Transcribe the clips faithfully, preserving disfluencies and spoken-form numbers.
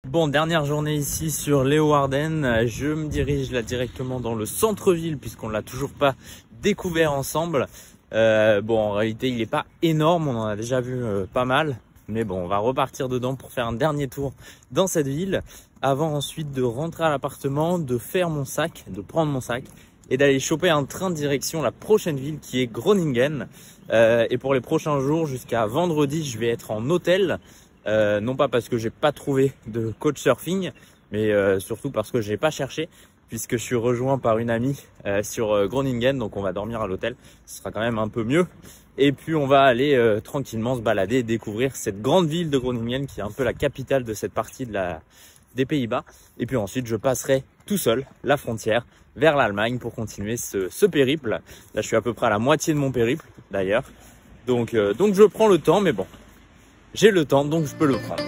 Bon, dernière journée ici sur Leeuwarden. Je me dirige là directement dans le centre-ville puisqu'on l'a toujours pas découvert ensemble. Euh, bon, en réalité, il n'est pas énorme, on en a déjà vu euh, pas mal. Mais bon, on va repartir dedans pour faire un dernier tour dans cette ville avant ensuite de rentrer à l'appartement, de faire mon sac, de prendre mon sac et d'aller choper un train de direction la prochaine ville qui est Groningen. Euh, et pour les prochains jours, jusqu'à vendredi, je vais être en hôtel. Euh, non pas parce que j'ai pas trouvé de coach surfing, mais euh, surtout parce que j'ai pas cherché, puisque je suis rejoint par une amie euh, sur euh, Groningen, donc on va dormir à l'hôtel, ce sera quand même un peu mieux. Et puis on va aller euh, tranquillement se balader et découvrir cette grande ville de Groningen qui est un peu la capitale de cette partie de la, des Pays-Bas. Et puis ensuite je passerai tout seul la frontière vers l'Allemagne pour continuer ce, ce périple. Là je suis à peu près à la moitié de mon périple d'ailleurs, donc, euh, donc je prends le temps, mais bon. J'ai le temps, donc je peux le prendre.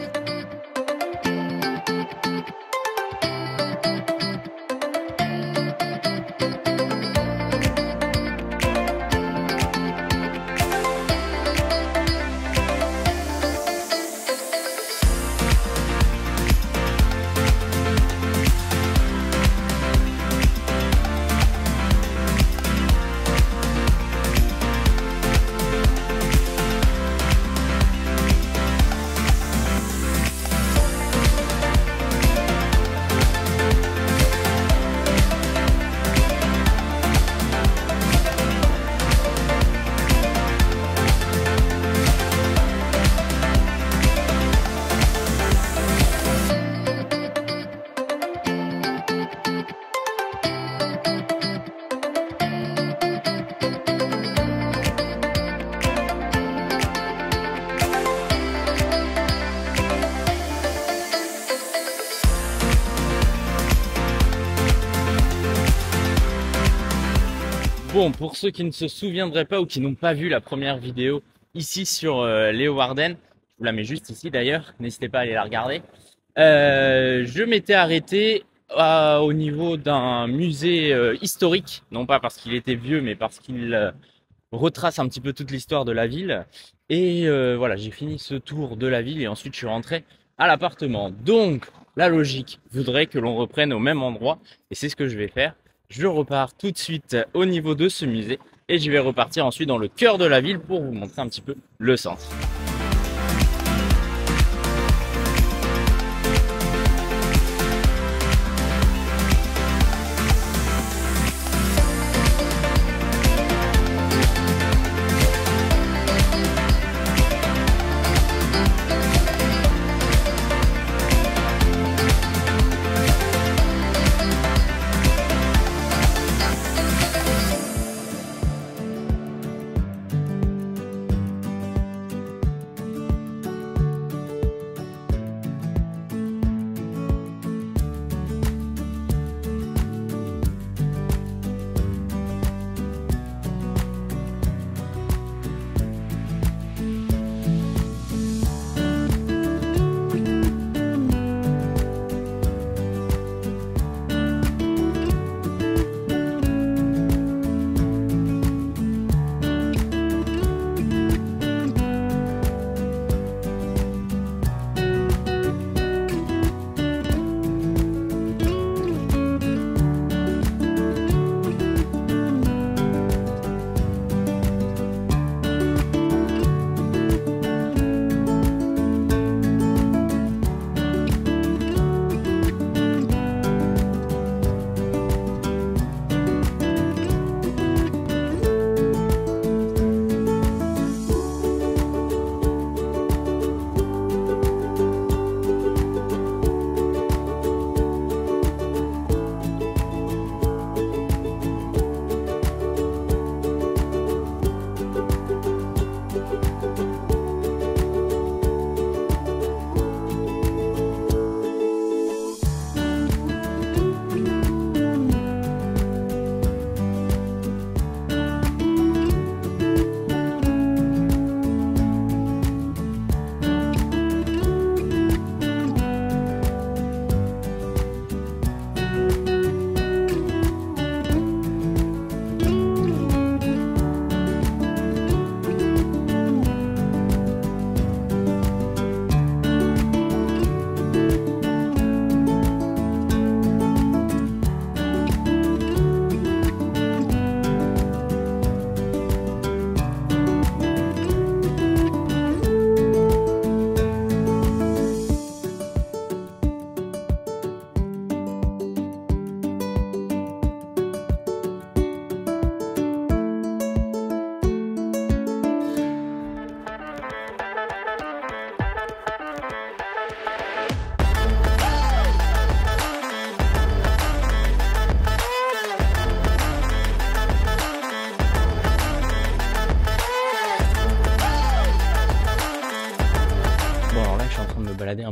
Bon, pour ceux qui ne se souviendraient pas ou qui n'ont pas vu la première vidéo ici sur euh, Leeuwarden, je vous la mets juste ici d'ailleurs, n'hésitez pas à aller la regarder. Euh, je m'étais arrêté à, au niveau d'un musée euh, historique, non pas parce qu'il était vieux, mais parce qu'il euh, retrace un petit peu toute l'histoire de la ville. Et euh, voilà, j'ai fini ce tour de la ville et ensuite je suis rentré à l'appartement. Donc, la logique voudrait que l'on reprenne au même endroit et c'est ce que je vais faire. Je repars tout de suite au niveau de ce musée et je vais repartir ensuite dans le cœur de la ville pour vous montrer un petit peu le centre.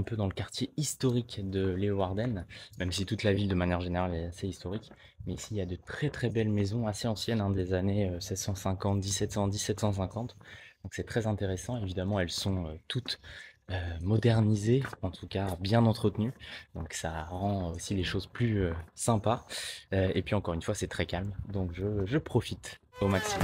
peu dans le quartier historique de Léeuwarden, même si toute la ville de manière générale est assez historique. Mais ici, il y a de très très belles maisons assez anciennes, hein, des années euh, seize cent cinquante, dix-sept cents, dix-sept cent cinquante. Donc c'est très intéressant. Évidemment, elles sont euh, toutes euh, modernisées, en tout cas bien entretenues. Donc ça rend aussi les choses plus euh, sympas. Euh, et puis encore une fois, c'est très calme. Donc je, je profite au maximum.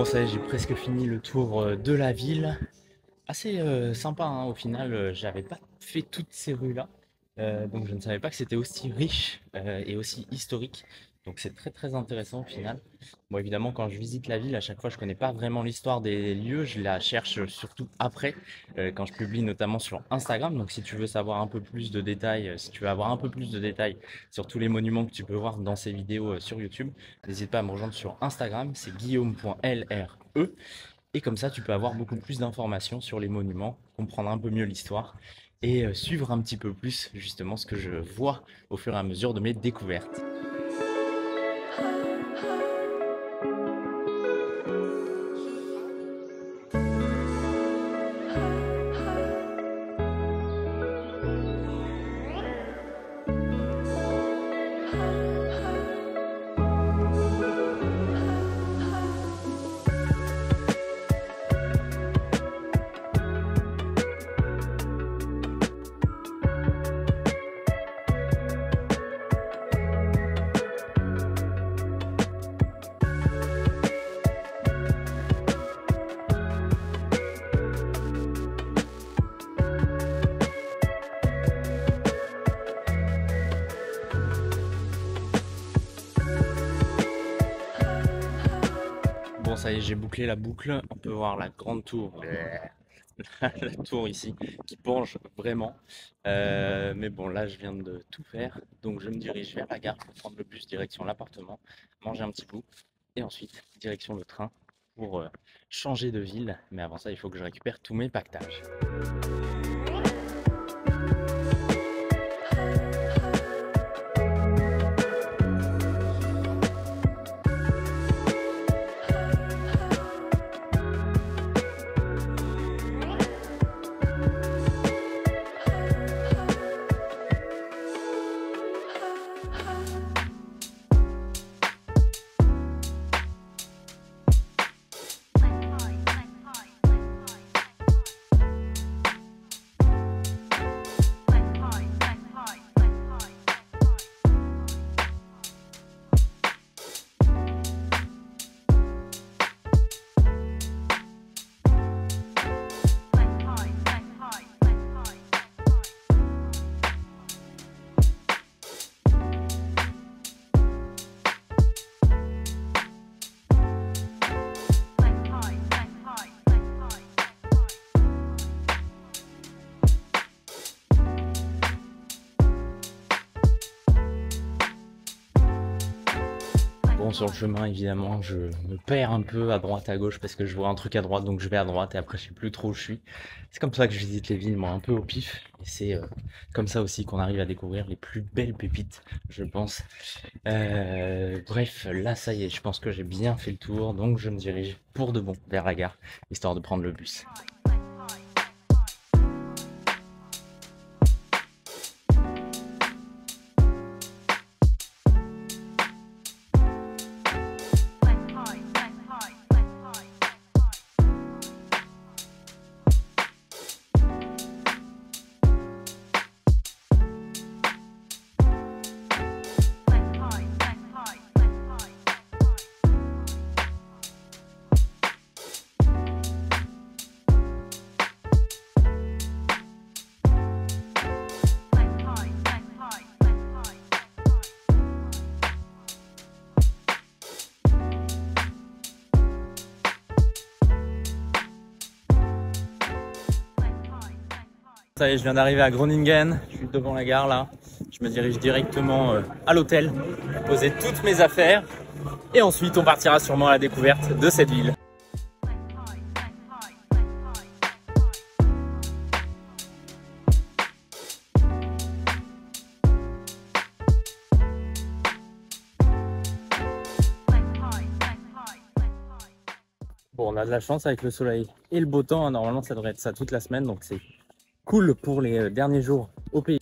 Bon, ça y est, j'ai presque fini le tour de la ville. Assez euh, sympa, hein, au final, euh, j'avais pas fait toutes ces rues-là. Euh, donc je ne savais pas que c'était aussi riche euh, et aussi historique. Donc c'est très très intéressant au final. Bon, évidemment, quand je visite la ville, à chaque fois, je connais pas vraiment l'histoire des lieux. Je la cherche surtout après, euh, quand je publie notamment sur Instagram. Donc si tu veux savoir un peu plus de détails, euh, si tu veux avoir un peu plus de détails sur tous les monuments que tu peux voir dans ces vidéos euh, sur YouTube, n'hésite pas à me rejoindre sur Instagram. C'est guillaume point L R E. Et comme ça, tu peux avoir beaucoup plus d'informations sur les monuments, comprendre un peu mieux l'histoire et euh, suivre un petit peu plus justement ce que je vois au fur et à mesure de mes découvertes. Bon, ça y est, j'ai bouclé la boucle. On peut voir la grande tour, la tour ici, qui penche vraiment. Euh, mais bon, là, je viens de tout faire. Donc, je me dirige vers la gare pour prendre le bus direction l'appartement, manger un petit bout. Et ensuite, direction le train pour euh, changer de ville. Mais avant ça, il faut que je récupère tous mes pactages. Bon, sur le chemin, évidemment, je me perds un peu à droite, à gauche, parce que je vois un truc à droite, donc je vais à droite, et après, je sais plus trop où je suis. C'est comme ça que je visite les villes, moi, un peu au pif. Et c'est euh, comme ça aussi qu'on arrive à découvrir les plus belles pépites, je pense. Euh, bref, là, ça y est, je pense que j'ai bien fait le tour, donc je me dirige pour de bon vers la gare, histoire de prendre le bus. Ça y est, je viens d'arriver à Groningen, je suis devant la gare là. Je me dirige directement euh, à l'hôtel, poser toutes mes affaires et ensuite on partira sûrement à la découverte de cette ville. Bon, on a de la chance avec le soleil et le beau temps, normalement ça devrait être ça toute la semaine, donc c'est cool pour les derniers jours au pays.